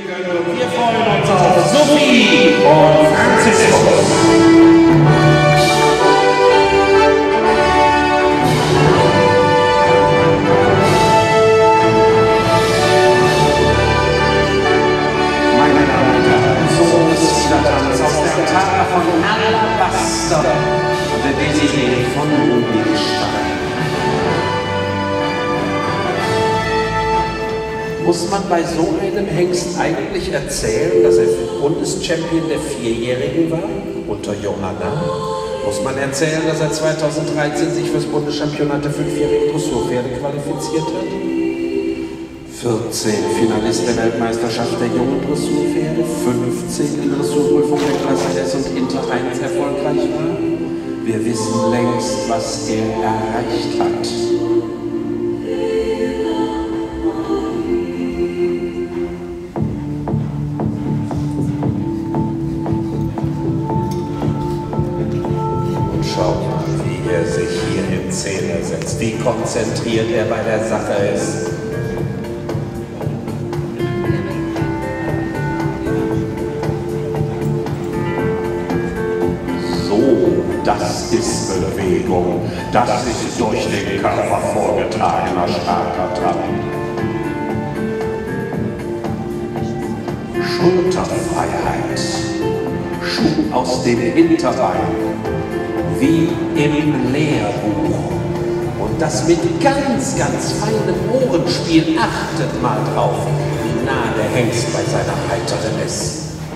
Wir freuen uns auf Sophie und Franziskus. Von Alabaster und der Desiree von Rubinstein. Muss man bei so einem Hengst eigentlich erzählen, dass er Bundeschampion der Vierjährigen war, unter Johanna? Muss man erzählen, dass er 2013 sich fürs Bundeschampionat der fünfjährigen Dressurpferde qualifiziert hat? 14 Finalist der Weltmeisterschaft der jungen Dressurpferde, 15 in Dressurprüfung der Klasse S und Inter 1 erfolgreich war. Wir wissen längst, was er erreicht hat. Und schaut mal, wie er sich hier in Szene setzt, wie konzentriert er bei der Sache ist. Das ist Bewegung, das ist durch den Körper vorgetragener starker Trab. Schulterfreiheit, Schub aus dem Hinterbein, wie im Lehrbuch. Und das mit ganz, ganz feinem Ohrenspiel. Achtet mal drauf, wie nah der Hengst bei seiner Reiterin ist.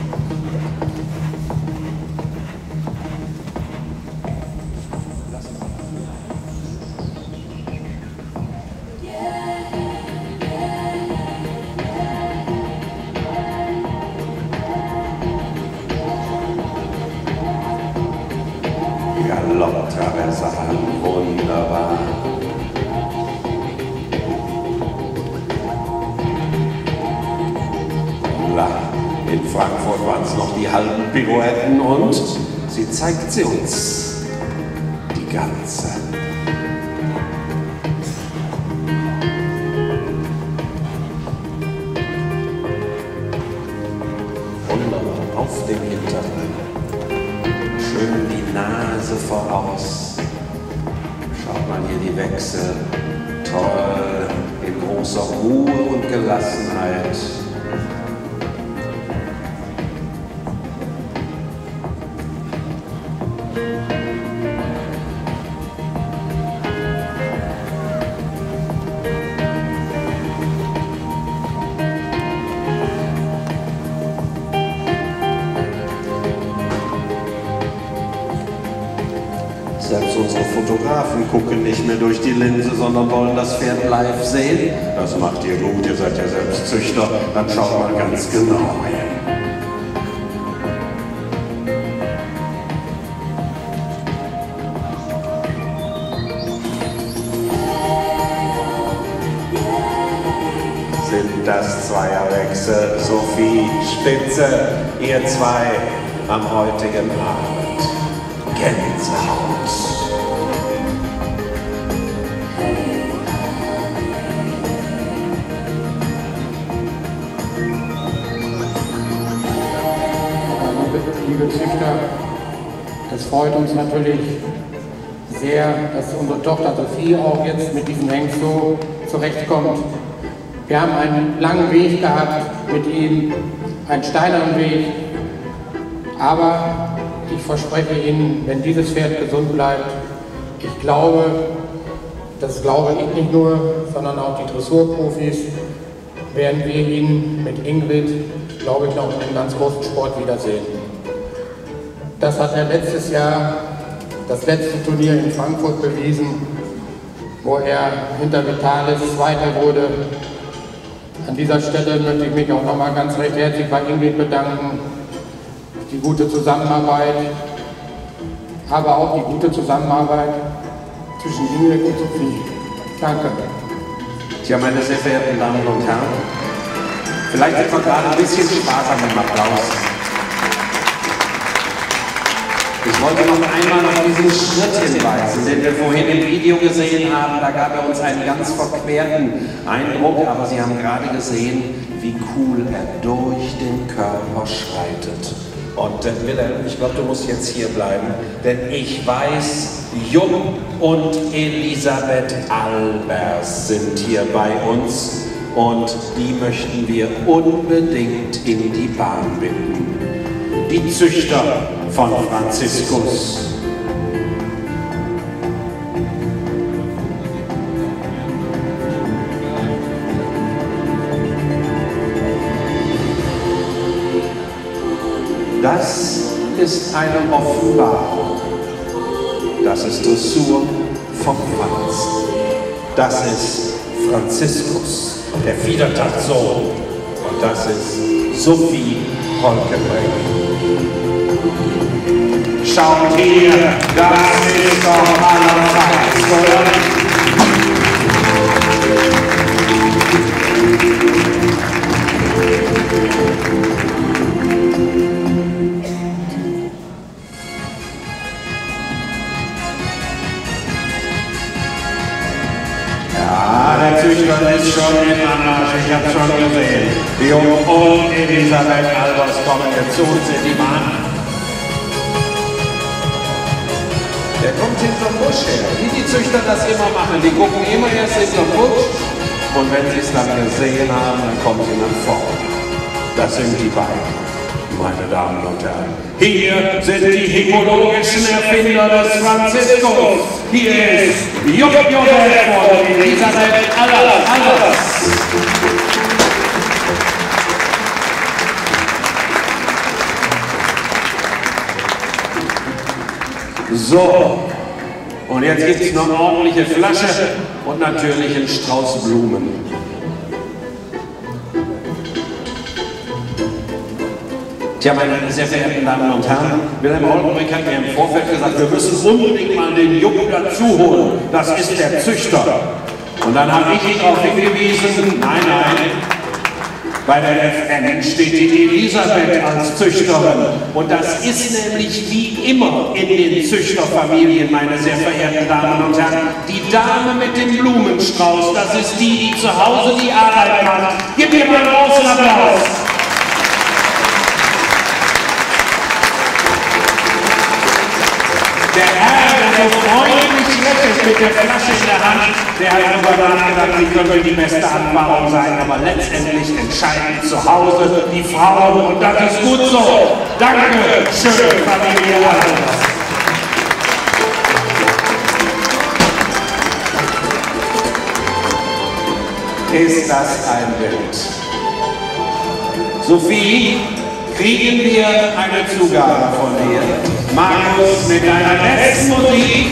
Galopptraversal, wunderbar. In Frankfurt waren es noch die halben Pirouetten und sie zeigt sie uns, die ganze. Wunderbar, auf dem Hinterbein. Schön die Nase voraus. Schaut mal hier die Wechsel. Toll, in großer Ruhe und Gelassenheit. Selbst unsere Fotografen gucken nicht mehr durch die Linse, sondern wollen das Pferd live sehen. Das macht ihr gut, ihr seid ja selbst Züchter, dann schaut mal ganz genau hin. Sind das Zweierwechsel, Sophie, Spitze, ihr zwei am heutigen Abend. Gänsehaut. Liebe Züchter, es freut uns natürlich sehr, dass unsere Tochter Sophie auch jetzt mit diesem Hengst so zurechtkommt. Wir haben einen langen Weg gehabt mit ihm, einen steineren Weg, aber ich verspreche Ihnen, wenn dieses Pferd gesund bleibt, ich glaube, das glaube ich nicht nur, sondern auch die Dressurprofis, werden wir ihn mit Ingrid, glaube ich, noch im ganz großen Sport wiedersehen. Das hat er letztes Jahr, das letzte Turnier in Frankfurt bewiesen, wo er hinter Vitalis Zweiter wurde. An dieser Stelle möchte ich mich auch nochmal ganz recht herzlich bei Ingrid bedanken. Die gute Zusammenarbeit, aber auch die gute Zusammenarbeit zwischen Ingrid und Sophie. Danke. Tja, meine sehr verehrten Damen und Herren, vielleicht etwa gerade ein bisschen Spaß an dem Applaus. Ich wollte noch einmal auf diesen Schritt hinweisen, den wir vorhin im Video gesehen haben. Da gab er uns einen ganz verquerten Eindruck, aber Sie haben gerade gesehen, wie cool er durch den Körper schreitet. Und Wilhelm, ich glaube, du musst jetzt hier bleiben, denn ich weiß, Jupp und Elisabeth Albers sind hier bei uns und die möchten wir unbedingt in die Bahn binden. Die Züchter von Franziskus. Das ist eine Offenbarung. Das ist Dressur vom Franz. Das ist Franziskus, der Fiedertagssohn. Und das ist Sophie Holkenbrink. Schaut hier, das ist doch allerseits, oder? Ja, der Züchter ist schon im Anmarsch, ich hab's schon gesehen. Jupp und Elisabeth Albers kommen jetzt zu uns in die Bahn. Der kommt hinterm Busch her, wie die Züchter das immer machen. Die gucken immer erst hinterm Busch und wenn sie es dann gesehen haben, dann kommen sie nach vorne. Das sind die beiden, meine Damen und Herren. Hier sind die hippologischen Erfinder des Franziskus. Hier ist Jupp Josef und Elisabeth Albers. So, und jetzt gibt es noch eine ordentliche Flasche und natürlich einen Strauß Blumen. Tja, meine sehr verehrten Damen und Herren, Wilhelm Holkenbrink hat mir im Vorfeld gesagt, wir müssen unbedingt mal den Jupp dazu holen. Das ist der Züchter. Und dann habe ich ihn darauf hingewiesen, nein, bei der FN steht die Elisabeth als Züchterin. Und das ist nämlich wie immer in den Züchterfamilien, meine sehr verehrten Damen und Herren. Die Dame mit dem Blumenstrauß, das ist die, die zu Hause die Arbeit macht. Gib mir mal einen großen Applaus. Der Herr, der so freundlich lächelt mit der Flasche in der Hand, der hat darüber nachgedacht, wie könnte die beste Anbahrung sein, aber letztendlich entscheiden zu Hause die Frauen und das ist gut so. Danke schön, Familie Albers. Ist das ein Bild? Sophie, kriegen wir eine Zugabe von dir? Markus mit deiner besten Musik.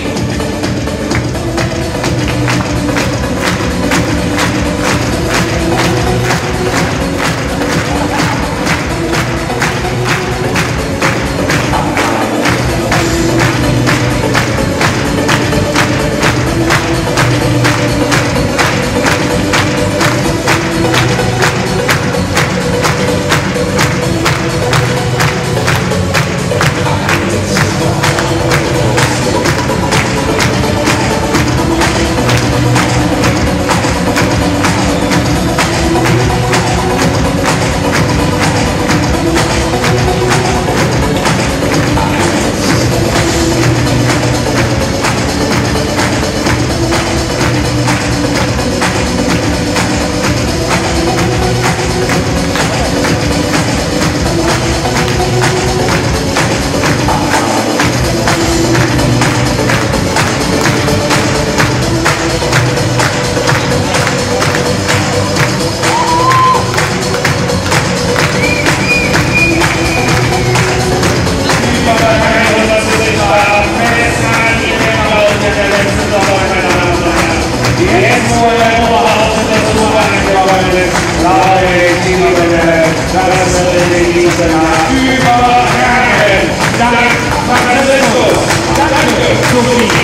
Danke, Franziskus. Danke, Sophie.